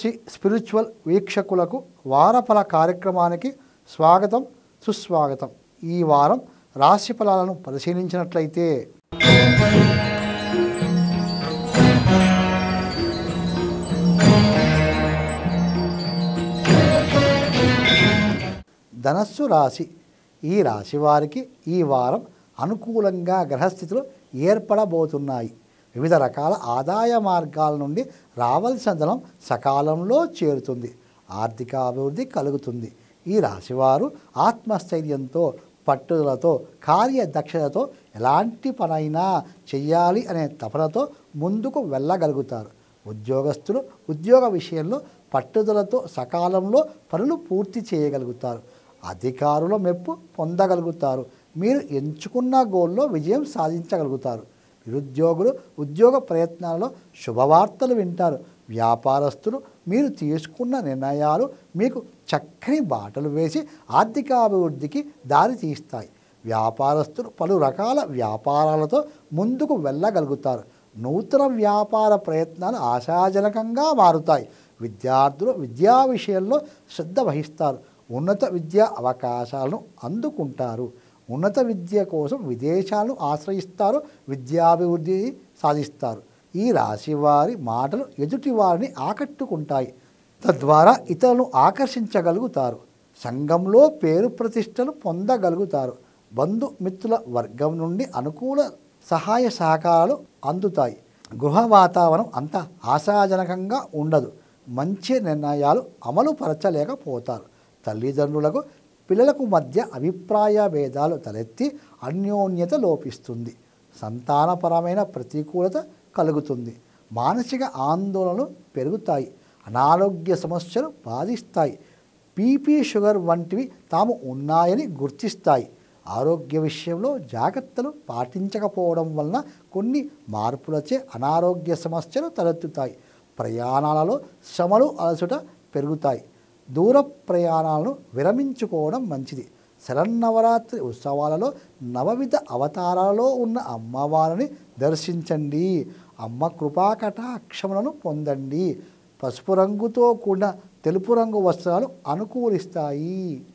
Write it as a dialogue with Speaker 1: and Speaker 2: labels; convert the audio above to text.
Speaker 1: రాశి స్పిరిచువల్ వీక్షకులకు వారఫల కార్యక్రమానికి స్వాగతం సుస్వాగతం. ఈ వారం రాశి ఫలాలను పరిశీలించినట్లయితే ధనస్సు రాశి. ఈ రాశి వారికి ఈ వారం అనుకూలంగా గ్రహస్థితులు ఏర్పడబోతున్నాయి. వివిధ రకాల ఆదాయ మార్గాల నుండి రావాల్సిన ధనం సకాలంలో చేరుతుంది. ఆర్థిక అభివృద్ధి కలుగుతుంది. ఈ రాశివారు ఆత్మస్థైర్యంతో, పట్టుదలతో, కార్యదక్షతతో ఎలాంటి పనైనా చెయ్యాలి అనే తపనతో ముందుకు వెళ్ళగలుగుతారు. ఉద్యోగస్తులు ఉద్యోగ విషయంలో పట్టుదలతో సకాలంలో పనులు పూర్తి చేయగలుగుతారు. అధికారుల మెప్పు పొందగలుగుతారు. మీరు ఎంచుకున్న గోల్లో విజయం సాధించగలుగుతారు. నిరుద్యోగులు ఉద్యోగ ప్రయత్నాలలో శుభవార్తలు వింటారు. వ్యాపారస్తులు మీరు తీసుకున్న నిర్ణయాలు మీకు చక్కని బాటలు వేసి ఆర్థికాభివృద్ధికి దారి తీస్తాయి. వ్యాపారస్తులు పలు రకాల వ్యాపారాలతో ముందుకు వెళ్ళగలుగుతారు. నూతన వ్యాపార ప్రయత్నాలు ఆశాజనకంగా మారుతాయి. విద్యార్థులు విద్యా విషయంలో శ్రద్ధ వహిస్తారు. ఉన్నత విద్యా అవకాశాలను అందుకుంటారు. ఉన్నత విద్య కోసం విదేశాలను ఆశ్రయిస్తారు. విద్యాభివృద్ధి సాధిస్తారు. ఈ రాశి వారి మాటలు ఎదుటి వారిని ఆకట్టుకుంటాయి. తద్వారా ఇతరులను ఆకర్షించగలుగుతారు. సంఘంలో పేరు ప్రతిష్టలు పొందగలుగుతారు. బంధుమిత్రుల వర్గం నుండి అనుకూల సహాయ సహకారాలు అందుతాయి. గృహ వాతావరణం అంత ఆశాజనకంగా ఉండదు. మంచి నిర్ణయాలు అమలు పరచలేకపోతారు. తల్లిదండ్రులకు పిల్లలకు మధ్య అభిప్రాయ భేదాలు తలెత్తి అన్యోన్యత లోపిస్తుంది. సంతానపరమైన ప్రతికూలత కలుగుతుంది. మానసిక ఆందోళనలు పెరుగుతాయి. అనారోగ్య సమస్యలు బాధిస్తాయి. బీపీ, షుగర్ వంటివి తాము ఉన్నాయని గుర్తిస్తాయి. ఆరోగ్య విషయంలో జాగ్రత్తలు పాటించకపోవడం వలన కొన్ని మార్పులచే అనారోగ్య సమస్యలు తలెత్తుతాయి. ప్రయాణాలలో శ్రమలు, అలసట పెరుగుతాయి. దూర ప్రయాణాలను విరమించుకోవడం మంచిది. శరన్నవరాత్రి ఉత్సవాలలో నవవిధ అవతారాలలో ఉన్న అమ్మవారిని దర్శించండి. అమ్మ కృపా కటాక్షములను పొందండి. పసుపు రంగుతో కూడిన తెలుపు రంగు వస్త్రాలు అనుకూలిస్తాయి.